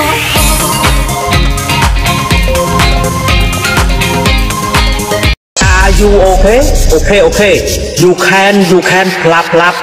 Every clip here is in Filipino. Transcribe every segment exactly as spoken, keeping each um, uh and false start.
Are you okay? Okay, okay. You can, you can clap, clap.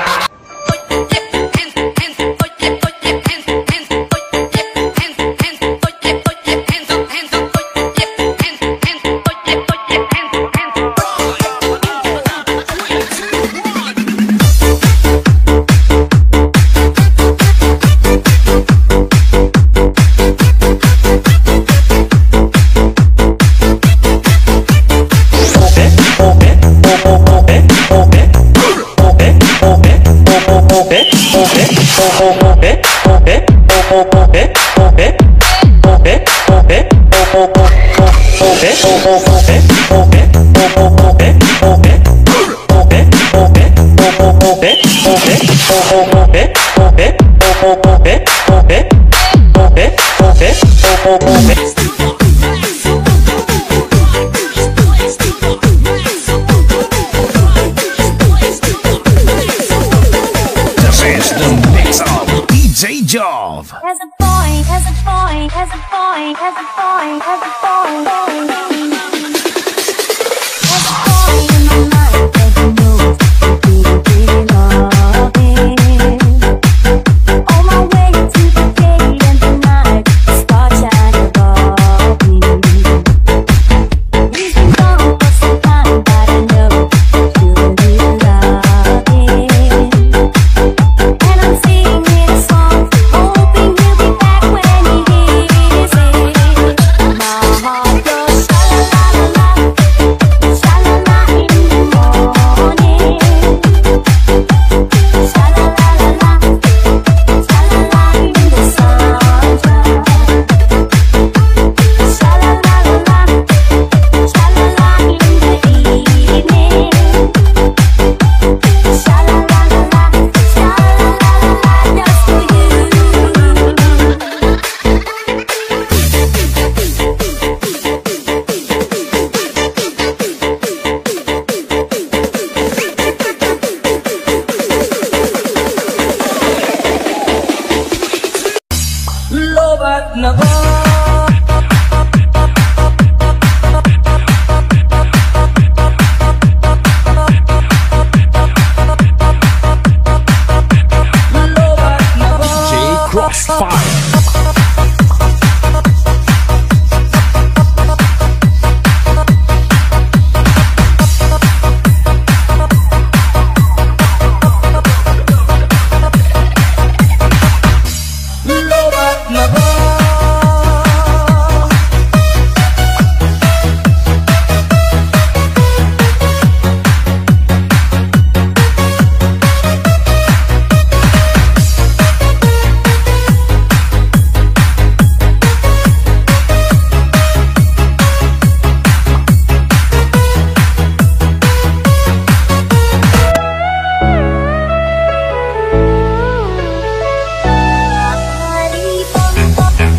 Jov. As a boy, as a boy, as a boy, as a boy, as a boy, as a boy in my mind, taking moves, pretty, pretty loving. On my way to the gate and tonight, the star shining above me. We've been gone for some time, but I know you'll be loving. And I'm singing a song. Hoping you'll be back when he hears it. My heart goes sha-la-la-la-la, sha-la-la in the morning. Sha-la-la-la-la, sha-la-la in the sunshine. Sha-la-la-la-la, sha-la-la in the evening. Sha-la-la-la-la, sha-la-la-la-la just for you. Lobat na ba? Lobat na ba? J Crossfire. Lobat na ba? Bye.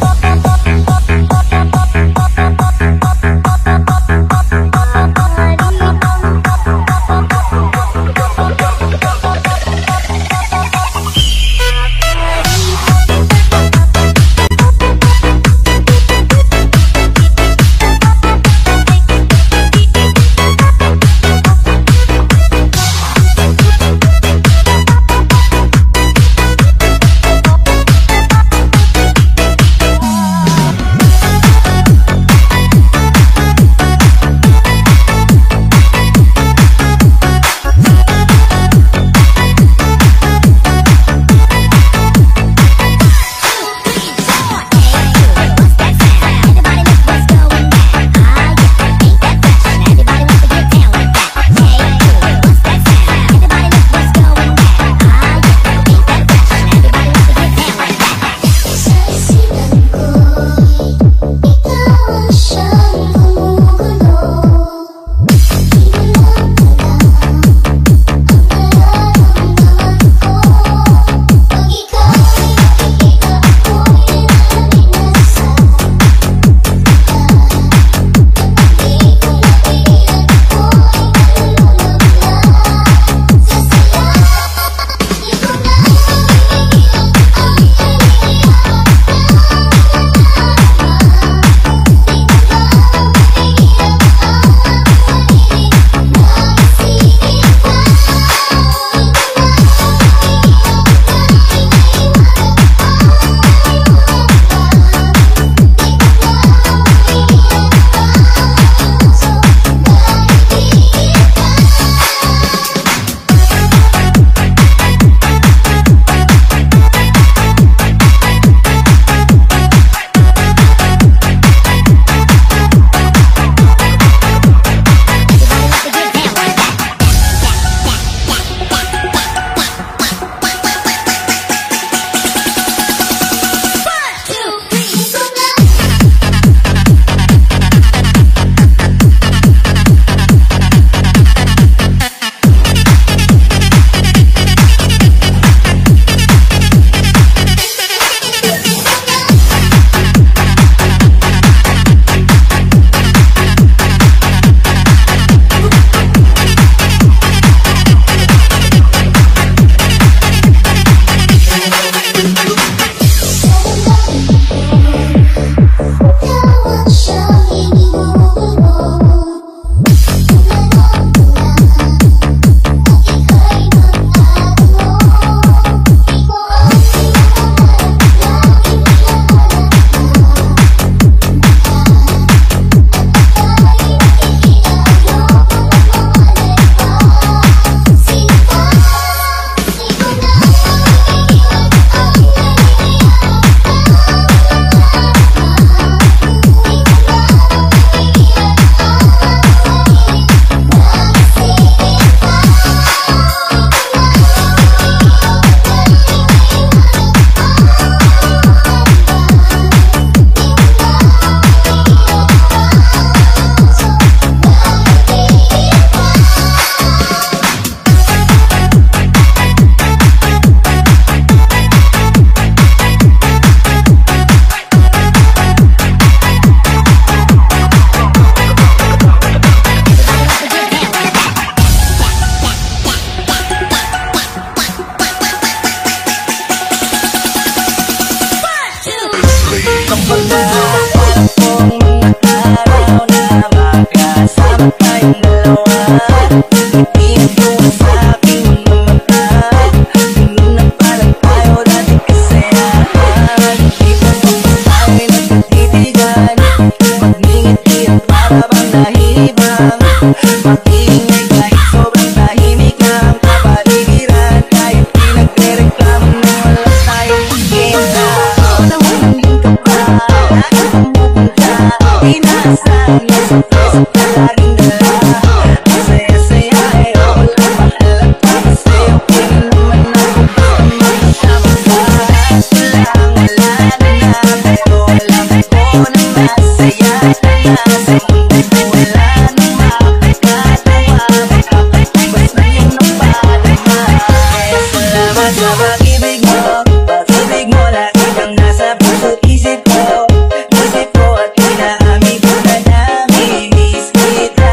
Kapag naharap kong mga araw na magkasama tayong dalawa, ngitian ko ang sabi mo ng mata, ganun na parang tayo dati kasayahan. Di ba pa tayo'y nagkatitigan, pag-ngingiti ang para bang nahihibang, mag-iingay kahit sobrang tahimik na ang kapaligiran, kahit di nagre-reklamo na wala tayong magkita. Nahuling ka pa, lagi kang pupunta, inaasahan mo sa presyo ka laging dala. Ang saya-saya eh, wala mahalata kasi okay na naman ako basta makasama ka. Walang wala na na, pero alam ko na masaya ka na sa mundo ko. Wala nang makakatawa, makakatubas na yung napadama. Kaya salamat sa pag-ibig mo, pag-ibig mo lagi kang nasa puso't isip ko. Isip ko at inaamin ko na namimiss kita,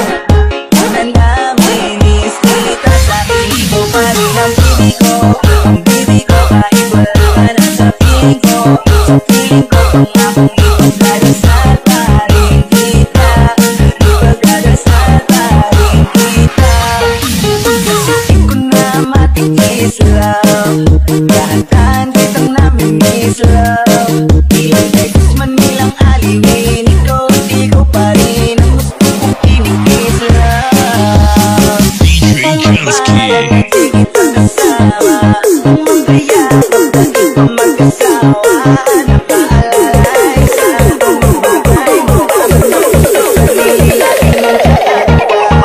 na namimiss kita. Sa piling ko pa rin ang bibig ko, ang bibig ko kahit wala ka na sa piling ko. Sa piling ko pangakong ipagdadasal pa rin kita, ipagdadasal pa rin kita. Kasi di ko na matiis love, dahan-dahan kitang namimiss love. Ilang beses man nilang aliwin, ikaw at ikaw pa rin ang gusto kong kinikis love. D J Jansky. Di kita kasama, kung magkayabang lagi pa magkasawa. Napaalalay sa mga bagay mo, sa sarili lagi mong kakatawa.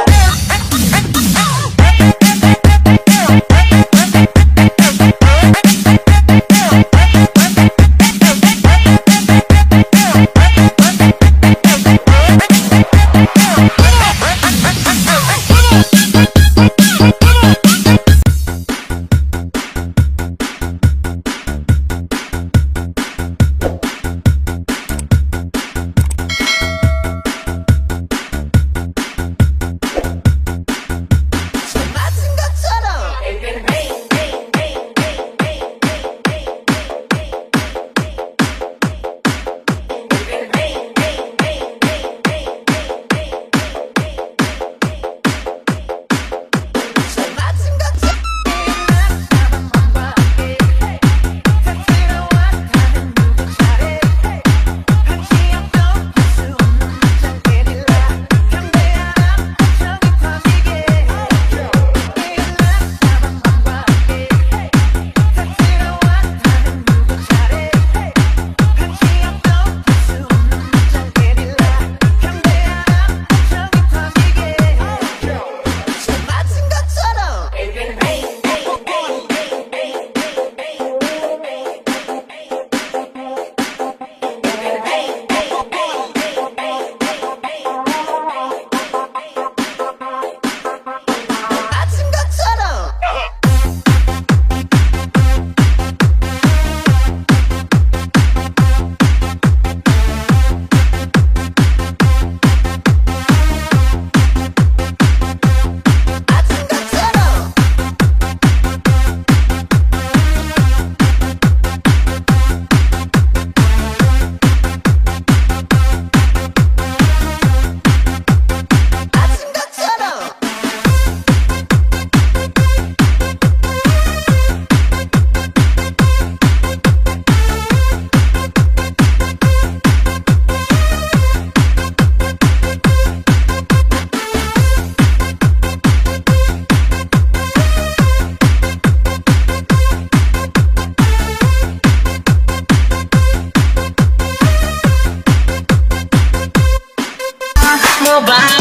Mobile